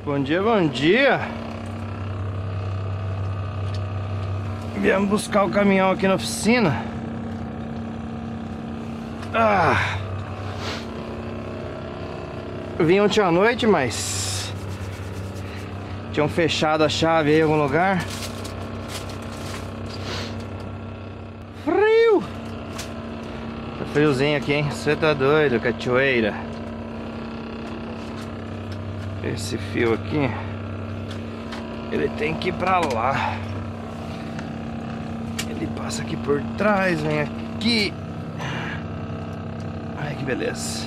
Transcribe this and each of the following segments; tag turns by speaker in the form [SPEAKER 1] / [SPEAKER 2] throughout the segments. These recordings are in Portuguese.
[SPEAKER 1] Bom dia, bom dia. Viemos buscar o caminhão aqui na oficina. Vim ontem à noite, mas tinham fechado a chave aí em algum lugar. Frio! Tá friozinho aqui, hein? Você tá doido, cachoeira. Esse fio aqui, ele tem que ir pra lá. Ele passa aqui por trás, vem aqui. Ai, que beleza.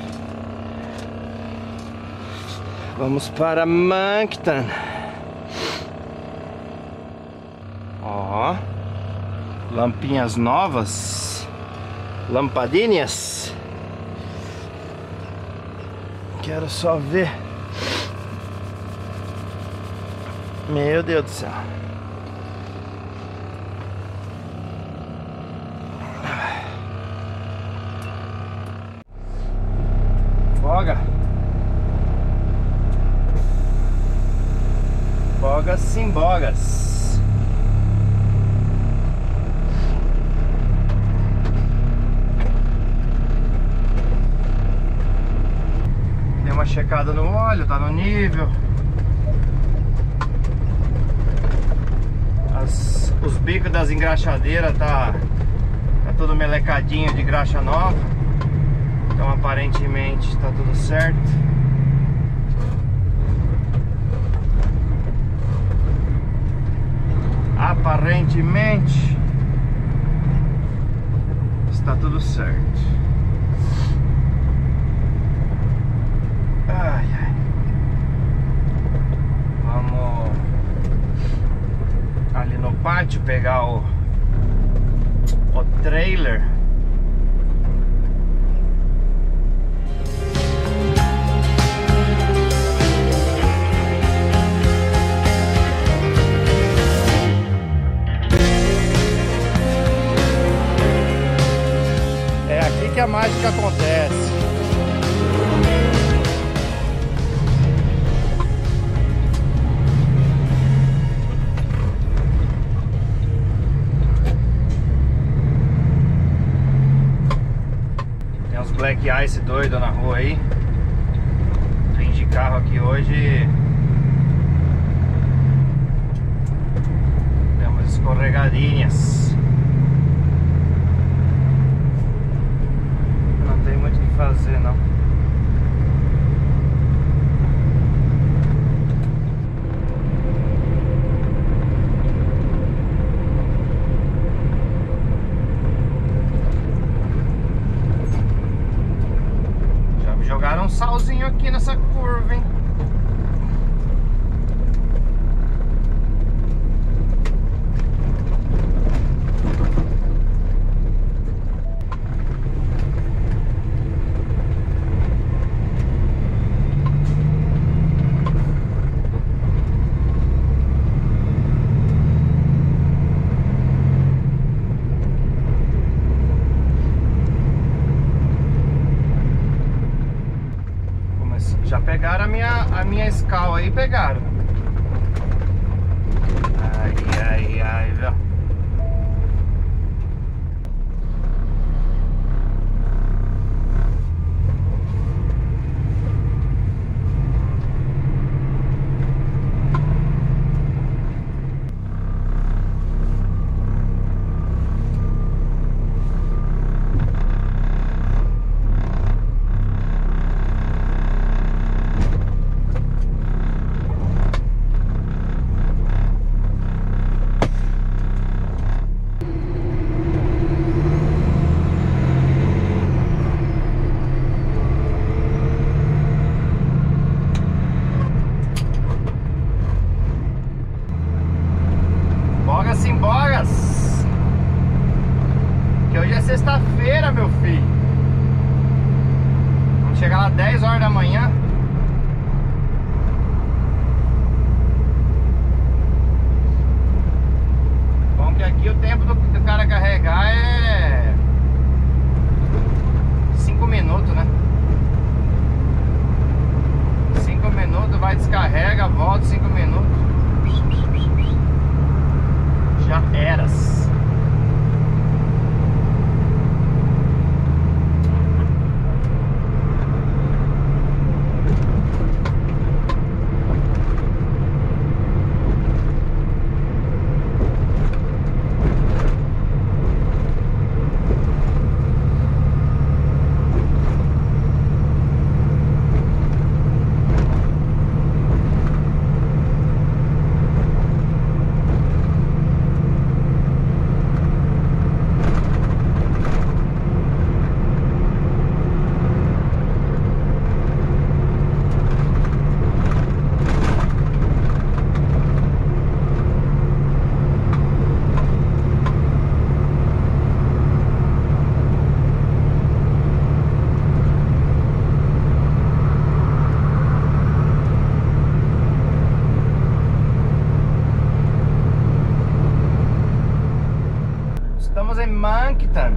[SPEAKER 1] Vamos para Moncton. Ó, lampinhas novas, lampadinhas. Quero só ver. Meu Deus do céu. Boga. Bogas sim, bogas. Dei uma checada no óleo, tá no nível. Os bicos das engraxadeiras tá tudo melecadinho de graxa nova. Então aparentemente tá tudo certo. Aparentemente está tudo certo. Ai, ai. Vamos ali no pátio pegar o trailer. É aqui que a mágica acontece. Black Ice doido na rua aí. Vim de carro aqui hoje. Temos escorregadinhas. Não tem muito o que fazer, não. Jogaram um salzinho aqui nessa curva, hein? Já pegaram a minha escala aí, pegaram. Ai, ai, ai, viu? carrega, volta 5 minutos. Já eras. Estamos em Moncton.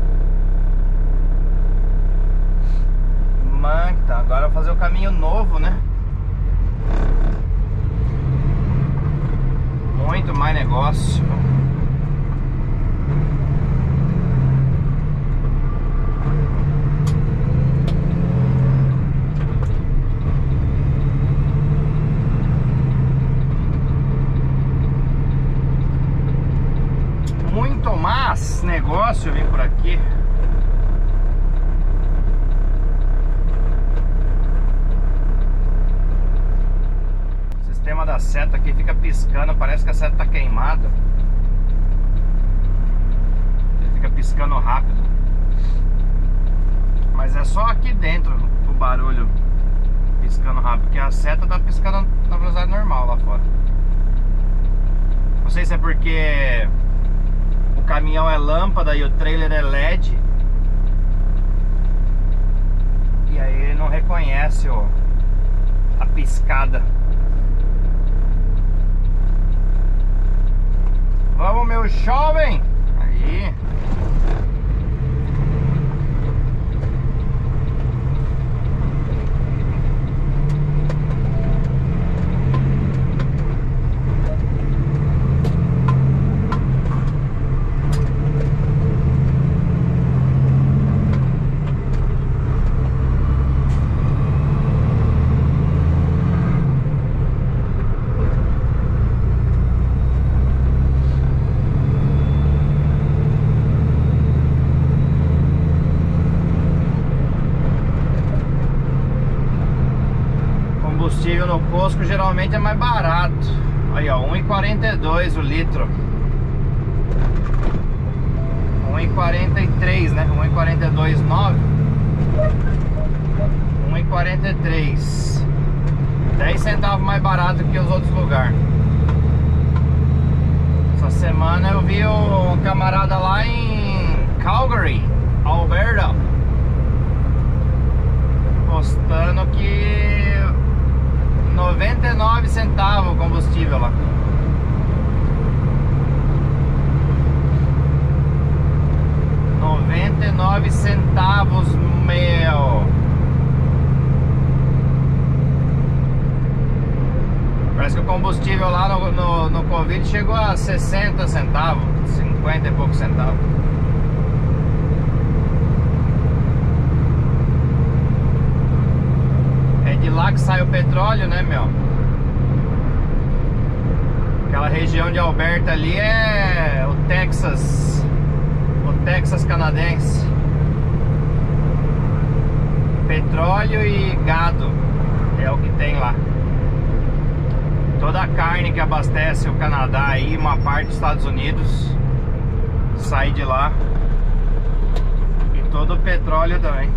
[SPEAKER 1] Agora eu vou fazer o caminho novo, né? Muito mais negócio. Muito mais negócio vir por aqui. O sistema da seta aqui fica piscando, parece que a seta tá queimada. Ele fica piscando rápido. Mas é só aqui dentro o barulho piscando rápido, porque a seta tá piscando na velocidade normal lá fora. Não sei se é porque o caminhão é lâmpada e o trailer é LED, e aí ele não reconhece a piscada. Vamos, meu jovem! Aí. Combustível no posto geralmente é mais barato. Aí ó, 1,42 o litro. 1,43, né? 1,42,9. 1,43. 10 centavos mais barato que os outros lugares. Essa semana eu vi um camarada lá em Calgary, Alberta, postando que 99 centavos o combustível lá. $0,99, meu. Parece que o combustível lá no Covid chegou a 60 centavos, 50 e poucos centavos. É de lá que sai o petróleo, né, meu? Aquela região de Alberta ali é o Texas canadense. Petróleo e gado é o que tem lá. Toda a carne que abastece o Canadá e uma parte dos Estados Unidos sai de lá. E todo o petróleo também.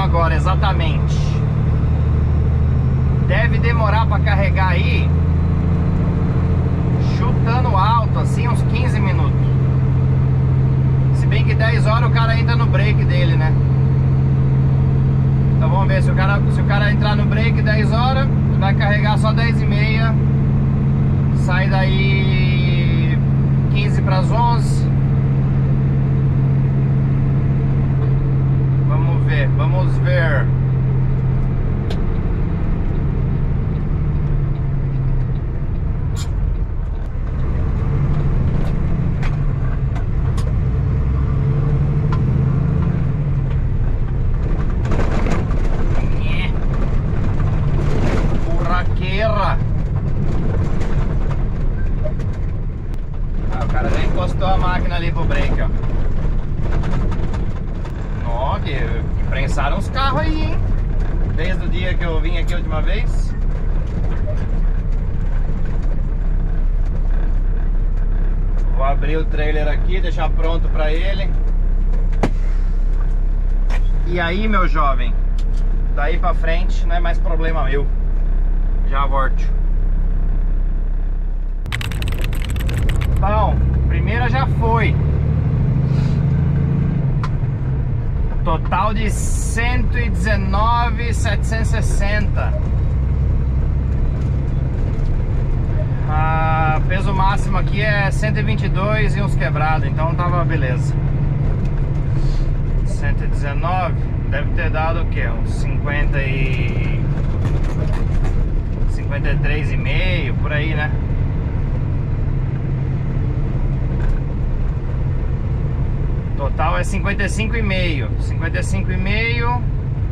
[SPEAKER 1] agora exatamente. Deve demorar para carregar aí, chutando alto assim, uns 15 minutos. Se bem que 10 horas o cara entra no break dele, né? Então vamos ver, se o cara entrar no break 10 horas, vai carregar só 10h30. Sai daí 15 para as 11. Vamos ver, vamos ver. Burraqueira. O cara já encostou a máquina ali pro break, ó. Ó, que prensaram os carros aí, hein? Desde o dia que eu vim aqui a última vez. Vou abrir o trailer aqui, deixar pronto pra ele. E aí, meu jovem, daí pra frente não é mais problema meu. Já volto. Bom, primeira já foi. Total de 119.760. Peso máximo aqui é 122 e uns quebrados, então tava beleza. 119 deve ter dado o que? Uns 53,5 por aí, né? Total é 55,5. 55,5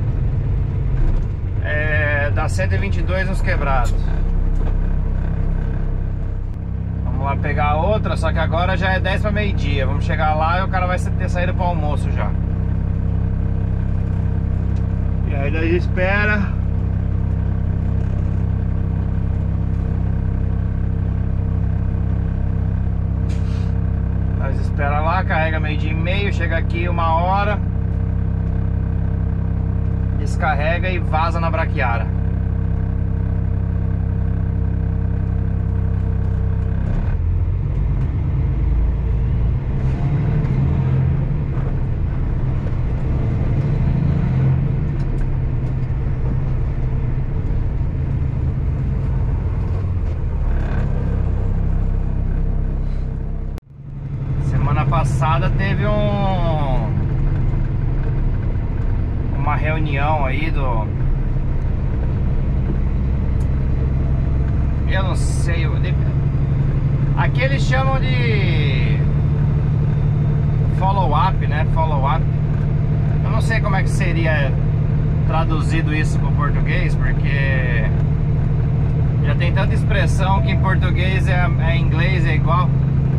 [SPEAKER 1] dá 122 nos quebrados. Vamos lá pegar a outra, só que agora já é 10 para meio-dia. Vamos chegar lá e o cara vai ter saído para o almoço já. E aí nós espera. Espera lá, carrega meio-dia e meio, chega aqui 1h, descarrega e vaza na Braquiara. Passada teve uma reunião aí eu não sei, aqui eles chamam de follow-up, né? Follow-up. Eu não sei como é que seria traduzido isso para o português, porque já tem tanta expressão que em português em inglês é igual.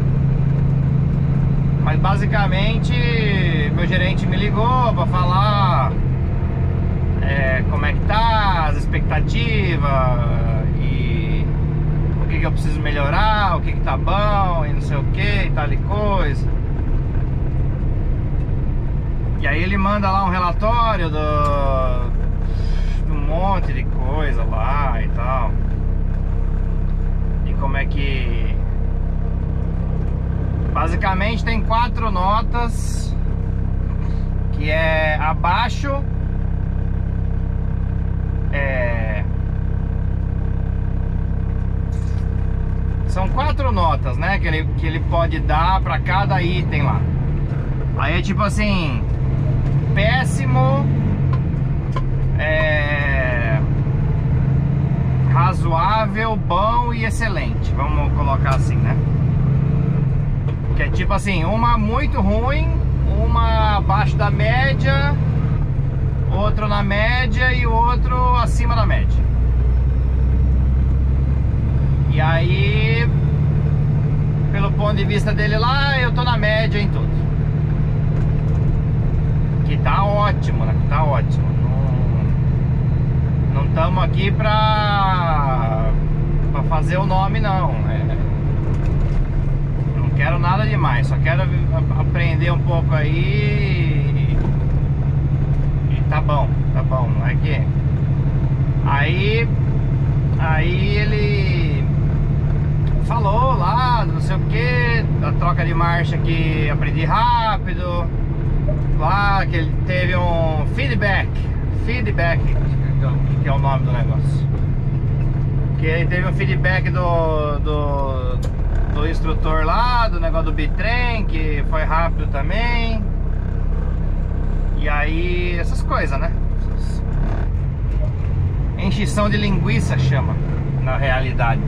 [SPEAKER 1] Mas basicamente meu gerente me ligou para falar como é que tá, as expectativas e o que eu preciso melhorar, o que tá bom e não sei o que e tal e coisa. E aí ele manda lá um relatório de um monte de coisa lá e tal. E como é que... Basicamente tem 4 notas, que é abaixo, são 4 notas, né, que ele pode dar para cada item lá. Aí é tipo assim, péssimo, razoável, bom e excelente, vamos colocar assim, né? Que é tipo assim, uma muito ruim, uma abaixo da média, outro na média e o outro acima da média. E aí, pelo ponto de vista dele lá, eu tô na média em tudo. Que tá ótimo, né? Tá ótimo. Não estamos aqui pra fazer o nome, não. Não quero nada demais, só quero aprender um pouco aí e tá bom. É que aí ele falou lá, não sei o que, a troca de marcha que aprendi rápido, lá que ele teve um feedback, que é o nome do negócio, que ele teve um feedback do instrutor lá, do negócio do bitrem, que foi rápido também. E aí, essas coisas, né? Encheção de linguiça chama, na realidade.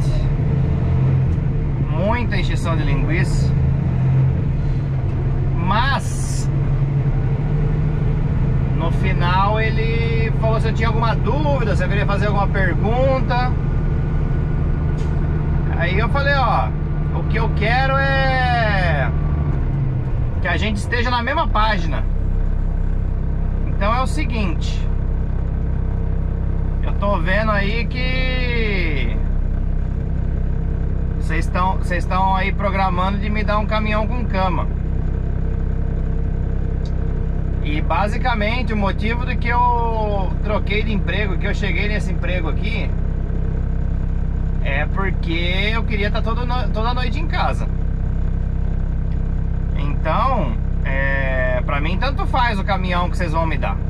[SPEAKER 1] Muita encheção de linguiça. Mas no final ele falou se eu tinha alguma dúvida, se eu queria fazer alguma pergunta. Aí eu falei, ó, o que eu quero é que a gente esteja na mesma página. Então é o seguinte, eu tô vendo aí que vocês estão aí programando de me dar um caminhão com cama. E basicamente o motivo de que eu troquei de emprego, que eu cheguei nesse emprego aqui, é porque eu queria estar toda noite em casa. Então, pra mim tanto faz o caminhão que vocês vão me dar.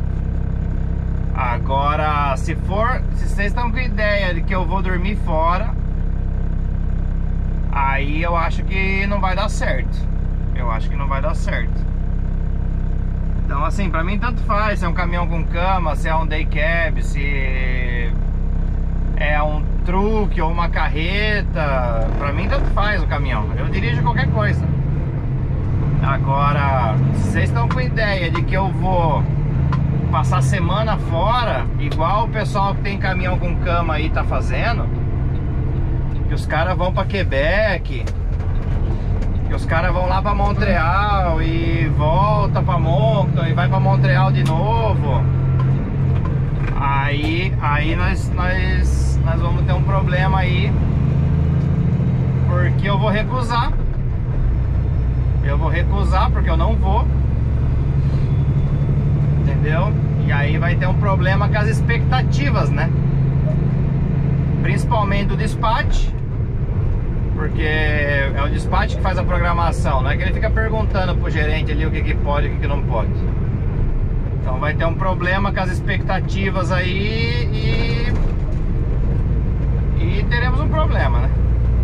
[SPEAKER 1] Agora, se vocês estão com ideia de que eu vou dormir fora, aí eu acho que não vai dar certo. Então assim, pra mim tanto faz se é um caminhão com cama, se é um day cab, se é um truque ou uma carreta. Pra mim tanto faz o caminhão, eu dirijo qualquer coisa. Agora, se vocês estão com ideia de que eu vou passar a semana fora, igual o pessoal que tem caminhão com cama aí tá fazendo, que os caras vão pra Quebec, que os caras vão lá pra Montreal e volta pra Moncton e vai pra Montreal de novo, aí nós vamos ter um problema aí, porque eu vou recusar porque eu não vou, entendeu? E aí vai ter um problema com as expectativas, né? Principalmente do despache, porque é o despache que faz a programação, não é que ele fica perguntando pro gerente ali o que pode e o que não pode. Então vai ter um problema com as expectativas aí e teremos um problema, né?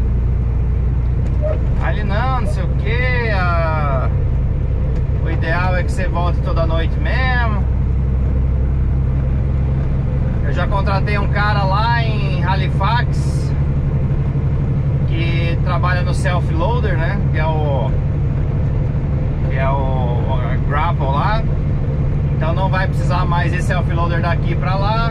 [SPEAKER 1] Aí não sei o que, o ideal é que você volte toda noite mesmo. Eu já contratei um cara lá em Halifax que trabalha no self-loader, né? Que é o grapple lá. Então não vai precisar mais esse self-loader daqui pra lá.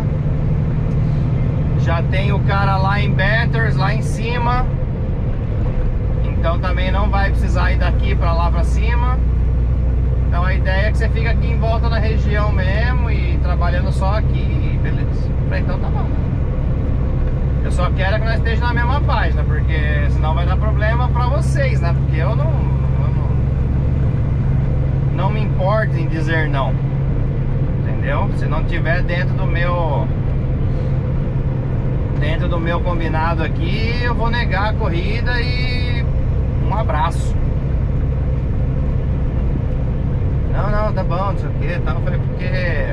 [SPEAKER 1] Já tem o cara lá em Bathurst, lá em cima. Então também não vai precisar ir daqui pra lá pra cima. Então a ideia é que você fica aqui em volta na região mesmo e trabalhando só aqui, beleza. Então tá bom. Eu só quero que nós estejamos na mesma página, porque senão vai dar problema pra vocês, né? Porque eu não me importo em dizer não, entendeu? Se não tiver dentro do meu combinado aqui, eu vou negar a corrida e um abraço. Não, tá bom, não sei o que, tal. Eu falei, porque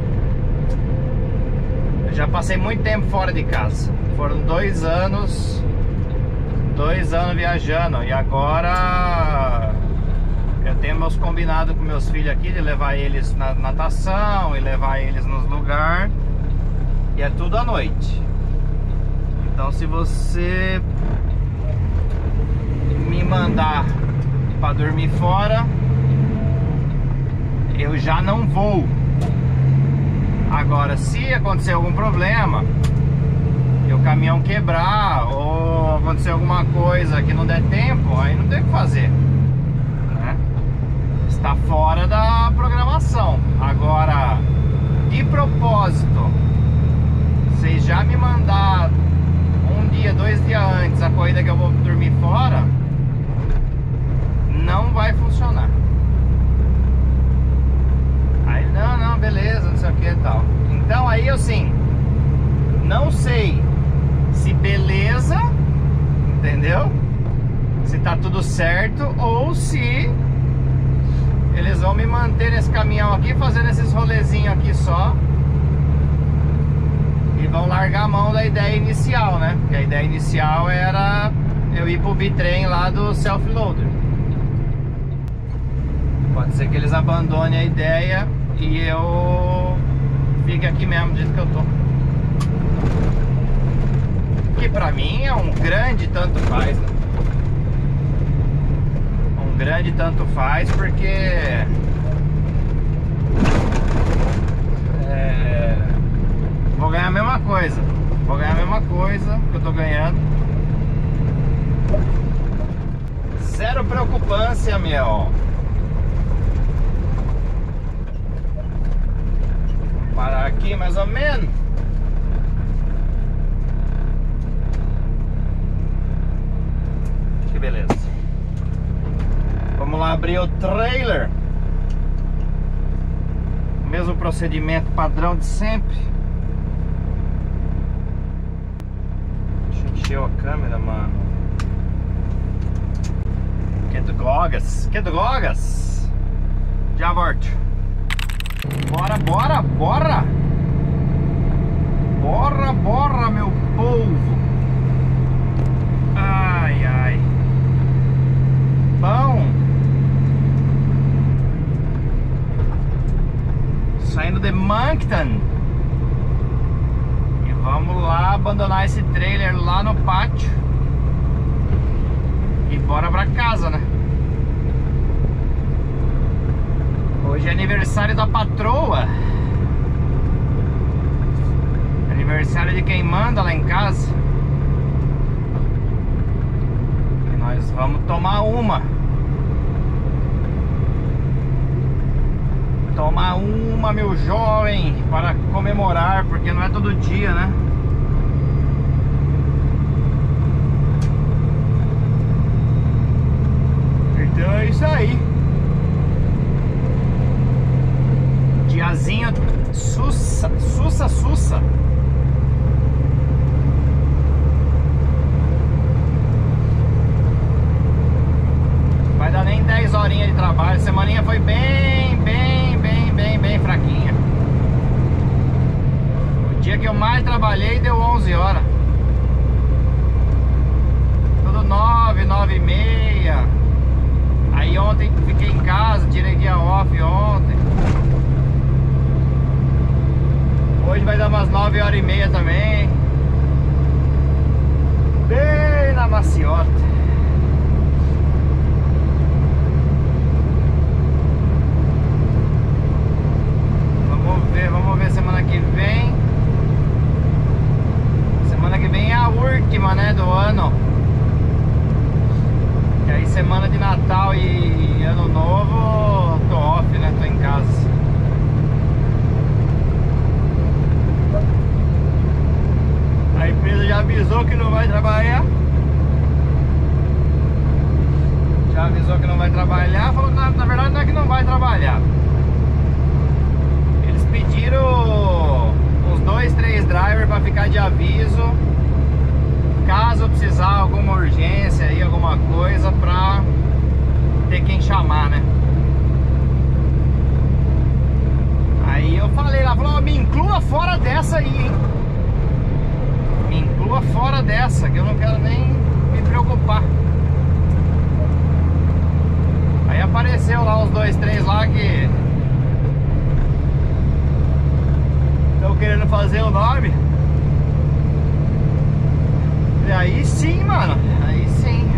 [SPEAKER 1] eu já passei muito tempo fora de casa. Foram 2 anos viajando. E agora eu tenho meus combinados com meus filhos aqui de levar eles na natação e levar eles nos lugares. E é tudo à noite. Então se você me mandar pra dormir fora, eu já não vou. Agora, se acontecer algum problema e o caminhão quebrar ou acontecer alguma coisa que não der tempo, aí não tem o que fazer, né? Está fora da programação. Agora, de propósito, vocês já me mandaram 1 dia, 2 dias antes a corrida que eu vou dormir fora, não vai funcionar. Aí não, beleza, não sei sei o que e tal. Então aí assim, não sei se beleza, entendeu? Se tá tudo certo ou se eles vão me manter nesse caminhão aqui, fazendo esses rolezinhos aqui só, e vão largar a mão da ideia inicial, né? Porque a ideia inicial era eu ir pro bitrem lá do self-loader. Pode ser que eles abandonem a ideia e eu fique aqui mesmo do jeito que eu tô. Que pra mim é um grande tanto faz, né? Um grande tanto faz, porque vou ganhar a mesma coisa. Vou ganhar a mesma coisa que eu tô ganhando. Zero preocupância, meu. Vou parar aqui mais ou menos. Que beleza. Vamos lá abrir o trailer. Mesmo procedimento padrão de sempre. Deixa eu encher a câmera, mano. Que drogas, que drogas. Já volto. Bora, bora, bora. Bora, bora, meu povo. Ai, ai. Bom. Saindo de Moncton. E vamos lá abandonar esse trailer lá no pátio. E bora pra casa, né? Hoje é aniversário da patroa. Aniversário de quem manda lá em casa. E nós vamos tomar uma. Tomar uma, meu jovem, para comemorar, porque não é todo dia, né? Então é isso aí. Diazinho sussa, sussa, sussa. Vai dar nem 10 horinhas de trabalho. Semaninha foi bem fraquinha. O dia que eu mais trabalhei deu 11 horas. Tudo 9, 9 e meia. Aí ontem fiquei em casa, tirei dia off ontem. Hoje vai dar umas 9 horas e meia também. Bem na maciota. Vamos ver semana que vem. Semana que vem é a última, né, do ano. E aí semana de Natal e Ano Novo tô off, né, tô em casa. A empresa já avisou que não vai trabalhar. Já avisou que não vai trabalhar. Falou que na verdade não é que não vai trabalhar. Pediram uns 2, 3 drivers para ficar de aviso, caso precisar alguma urgência aí, alguma coisa, pra ter quem chamar, né? Aí eu falei lá, falou, me inclua fora dessa aí, hein? Me inclua fora dessa, que eu não quero nem me preocupar. Aí apareceu lá uns 2, 3 lá que estão querendo fazer o nome. E aí sim, mano. Aí sim.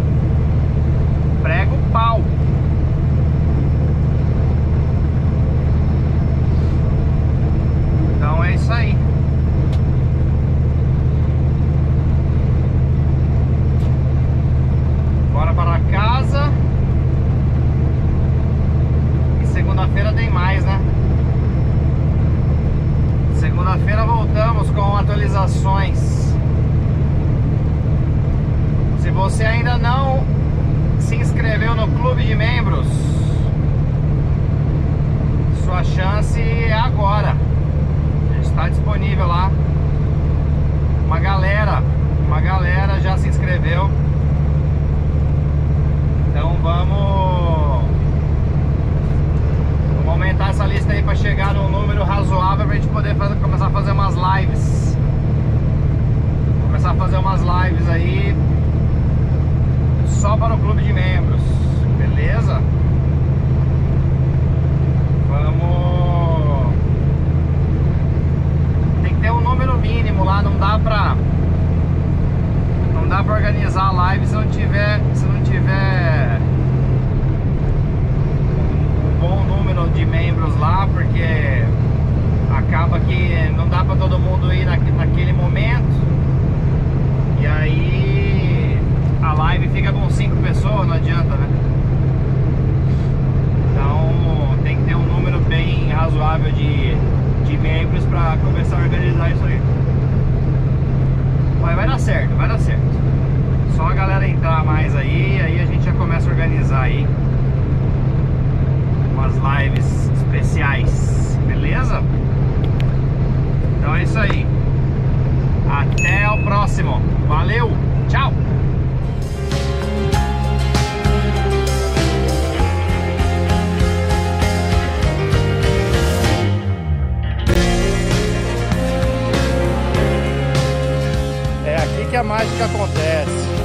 [SPEAKER 1] Prega o pau. Então é isso aí. Bora para casa. E segunda-feira tem mais, né? Segunda-feira voltamos com atualizações. Se você ainda não se inscreveu no clube porque acaba que não dá pra todo mundo ir naquele momento. E aí a live fica com 5 pessoas, não adianta, né? Então tem que ter um número bem razoável de membros pra começar a organizar isso aí. Mas vai dar certo, vai dar certo. Só a galera entrar mais aí a gente já começa a organizar aí umas lives especiais, beleza? Então é isso aí. Até o próximo. Valeu, tchau! É aqui que a mágica acontece.